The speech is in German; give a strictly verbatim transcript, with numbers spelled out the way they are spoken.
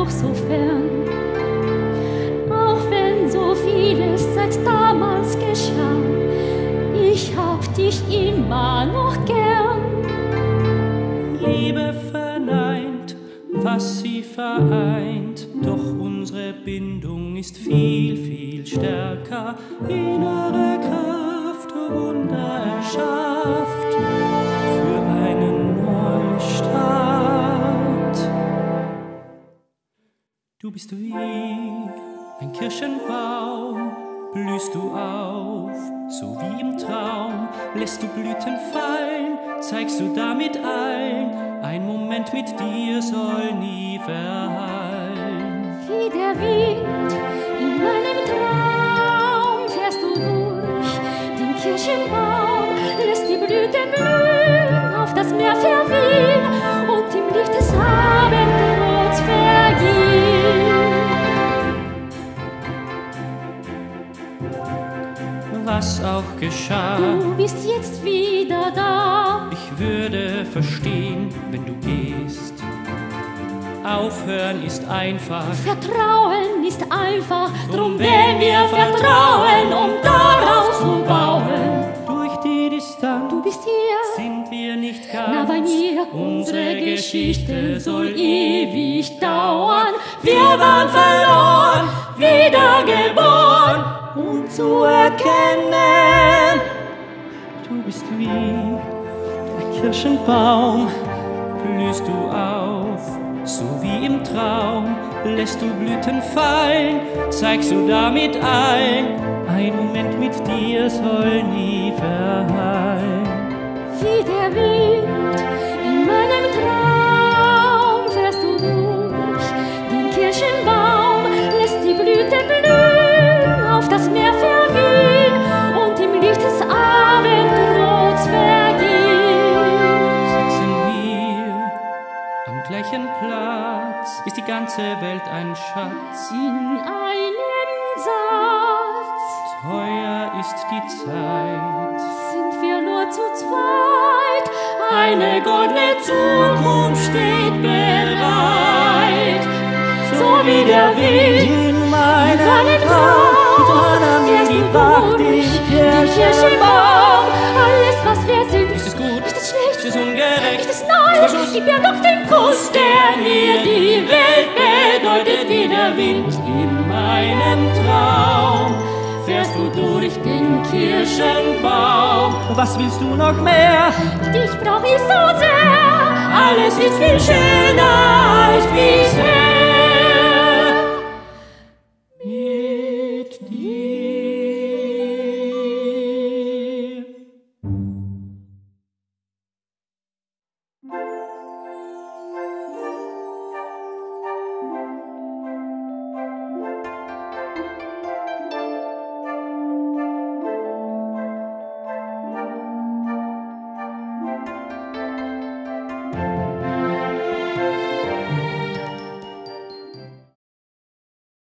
doch so fern. Auch wenn so vieles seit damals geschah, ich hab dich immer noch gern. Liebe verneint, was sie vereint, doch unsere Bindung ist viel, viel stärker. Innere Kraft, Wunder erschafft für einen Neustart. Du bist wie ein Kirschenbaum, blühst du auf, so wie im Traum, lässt du Blüten fallen, zeigst du damit allen, ein Moment mit dir soll nie verhallen. Wie der Wind in meinem Traum fährst du durch den Kirschenbaum, lässt die Blüten blühen, auf das Meer verwehen und im Licht des Abendrots vergehen. Was auch geschah, Du bist jetzt wieder da. ich würde verstehen, wenn du gehst. Aufhören ist einfach, Vertrauen ist einfach, drum werden wir vertrauen, um daraus zu bauen. durch die Distanz Du bist hier, sind wir nicht ganz. nah bei mir, unsere Geschichte soll ewig dauern. Wir waren verloren, wiedergeboren, um zu erkennen. Du bist wie der Kirschenbaum, blühst du auf, so wie im Traum, lässt du Blüten fallen, zeigst du damit allen, ein Moment mit dir soll nie verhallen. Wie der Wind in meinem Traum fährst du durch den Kirschenbaum, lässt die Blüten blühen, auf das Meer verwehen und im Licht des Abendrots vergehen. Sitzen wir am gleichen Platz, ist die ganze Welt ein Schatz. In einem Satz Teuer ist die Zeit, sind wir nur zu zweit, eine goldene Zukunft steht bereit. So wie der Wind in in meinem meinem Traum, Traum fährst du durch den Kirschenbaum. Alles, was wir sind, Ist es gut? ist es schlecht? Ist es ungerecht? Ist es neu? Gib mir doch den Kuss, der mir die Welt bedeutet, wie der Wind. In meinem Traum fährst du durch den Kirschenbaum. Was willst du noch mehr? Dich brauch ich so sehr, alles ist viel schöner als bisher.